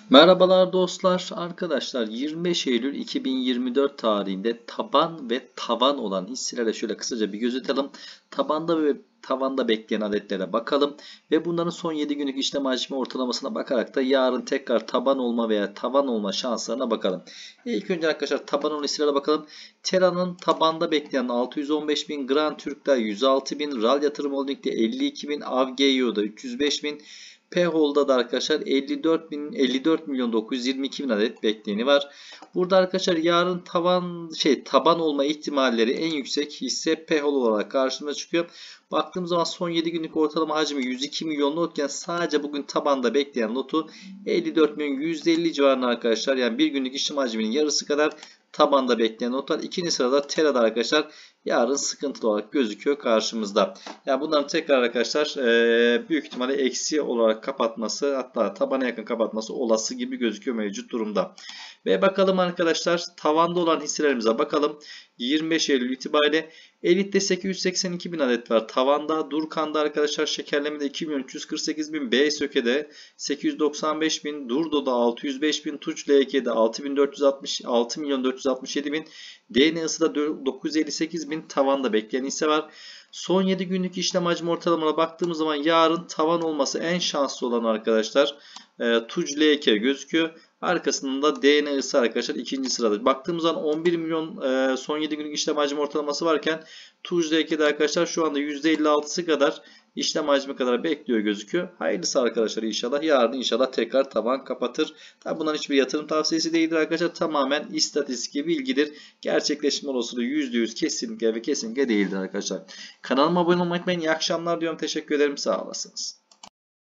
Merhabalar dostlar, arkadaşlar 25 Eylül 2024 tarihinde taban ve tavan olan hisselere şöyle kısaca bir göz atalım. Tabanda ve tavanda bekleyen adetlere bakalım ve bunların son 7 günlük işlem hacmi ortalamasına bakarak da yarın tekrar taban olma veya tavan olma şanslarına bakalım. İlk önce arkadaşlar taban olan hisselere bakalım. Tera'nın tabanda bekleyen 615.000, Grand Türk'te 106.000, RAL Yatırım Holding'de 52.000, AvGEO'da 305.000, P-Hold'da da arkadaşlar 54 milyon 922 bin adet bekleyeni var. Burada arkadaşlar yarın taban olma ihtimalleri en yüksek hisse P-Hol olarak karşımıza çıkıyor. Baktığımız zaman son 7 günlük ortalama hacmi 102 milyon lotken sadece bugün tabanda bekleyen lotu 54 milyon %50 civarında arkadaşlar. Yani bir günlük işlem hacminin yarısı kadar tabanda bekleyen notlar. İkinci sırada Tera'da arkadaşlar yarın sıkıntılı olarak gözüküyor karşımızda. Yani bunların tekrar arkadaşlar büyük ihtimalle eksi olarak kapatması, hatta tabana yakın kapatması olası gibi gözüküyor mevcut durumda. Ve bakalım arkadaşlar tavanda olan hisselerimize bakalım. 25 Eylül itibariyle Elit'te 882 bin adet var. Tavanda, Durkan'da arkadaşlar şekerlemede 2 milyon 348 bin, BSÖK'de 895 bin, Durdo'da 605 bin, Tuç LK'de 6 milyon 467 bin, DNA'sı da 958 bin tavanda bekleyen hisse var. Son 7 günlük işlem hacmi ortalamana baktığımız zaman yarın tavan olması en şanslı olan arkadaşlar Tuc LK gözüküyor. Arkasında da DNA'sı arkadaşlar ikinci sırada. Baktığımız zaman 11 milyon son 7 günlük işlem hacmi ortalaması varken Tuc LK'de arkadaşlar şu anda %56'sı kadar işlem hacmi kadar bekliyor gözüküyor. Hayırlısı arkadaşlar inşallah. Yarın inşallah tekrar tavan kapatır. Tabi bunların hiçbir yatırım tavsiyesi değildir arkadaşlar. Tamamen istatistik bilgidir. Gerçekleşme olasılığı %100 kesinlikle ve kesinlikle değildir arkadaşlar. Kanalıma abone olmayı unutmayın. İyi akşamlar diyorum. Teşekkür ederim. Sağ olasınız.